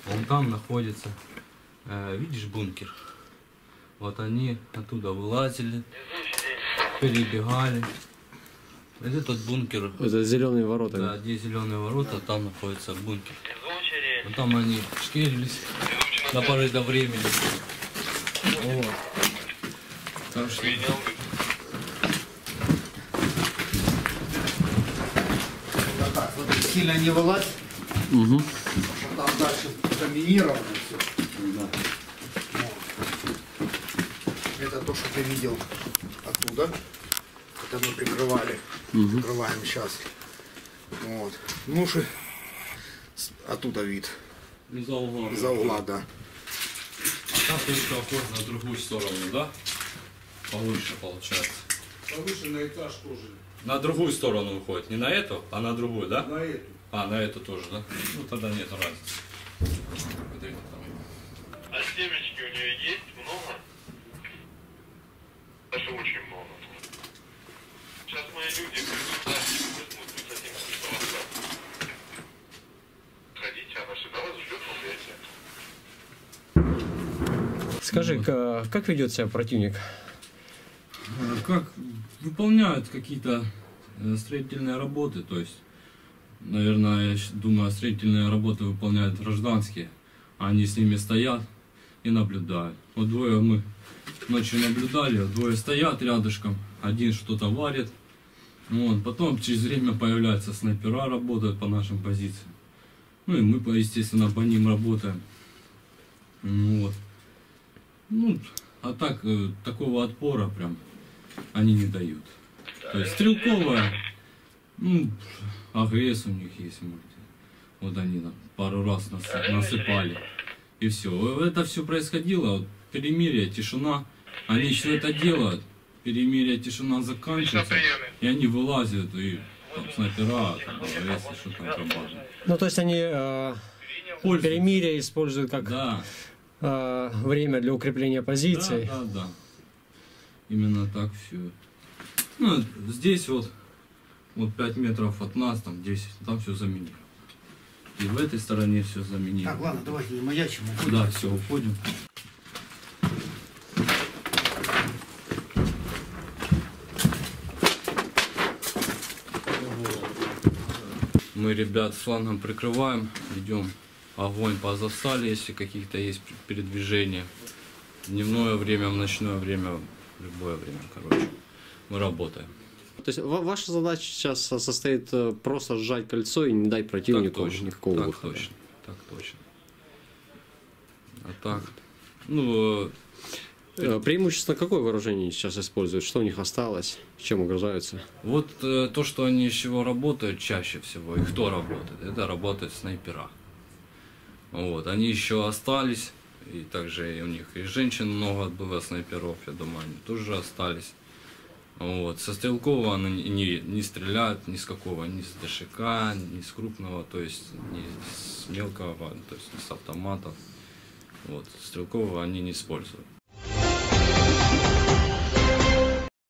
Вон там находится, видишь, бункер. Вот они оттуда вылазили, перебегали. Этот бункер. Это зеленые ворота. Да, где зеленые ворота, там находится бункер. Вот там они шкерились до поры до времени. Вот. Так что... Так, вот сильно не вылазь. Угу. Там дальше заминировано все. Да. Это то, что ты видел оттуда. Это мы прикрывали. Прикрываем сейчас. Вот. Ну же оттуда вид. Из-за угла. Из-за угла, да. А там только вход на другую сторону, да? Повыше получается. Повыше на этаж тоже. На другую сторону выходит. Не на эту, а на другую, да? На эту. А, на эту тоже, да? Ну тогда нет разницы. Смотрите, там. А семечки у нее есть много? Даже очень много. Сейчас мои люди придут, возьмут, мы хотим что-то. Ходите, она всегда вас ждет в лесе. Скажи, как ведет себя противник? Как выполняют какие-то строительные работы, то есть, наверное, я думаю, строительные работы выполняют гражданские, а они с ними стоят и наблюдают. Вот двое мы ночью наблюдали, двое стоят рядышком, один что-то варит, вот, потом через время появляются снайпера, работают по нашим позициям. Ну и мы, естественно, по ним работаем. Вот. Ну, а так, такого отпора прям они не дают. То есть стрелковая, ну, АГС у них есть. Вот они нам пару раз насыпали. И все. Это все происходило. Вот, перемирие, тишина. Они все это делают. Перемирие, тишина заканчивается. И они вылазят. И там снайпера, там, АГС, что там пробажено. Ну, то есть они перемирие используют как Да. время для укрепления позиций. Да, да, да. Именно так все. Ну, здесь вот 5 метров от нас, там 10, там все заменили. И в этой стороне все заменили. Так, ладно, давайте не маячим. Да, все, уходим. Мы ребят с флангом прикрываем, ведем огонь по заставе, если каких-то есть передвижения. В дневное время, в ночное время, в любое время, короче. Мы работаем. То есть ваша задача сейчас состоит просто сжать кольцо и не дать противнику никакого так выхода. точно, так точно. А так, ну... Преимущественно какое вооружение сейчас используют? Что у них осталось? Чем угрожаются? Вот то, что они из чего работают чаще всего, и кто работает, это работают снайпера. Вот, они еще остались, и также у них и женщин много было снайперов, я думаю, они тоже остались. Вот, со стрелкового они не стреляют ни с какого, ни с ДШК, ни с крупного, то есть ни с мелкого, то есть ни с автоматов. Вот, стрелкового они не используют.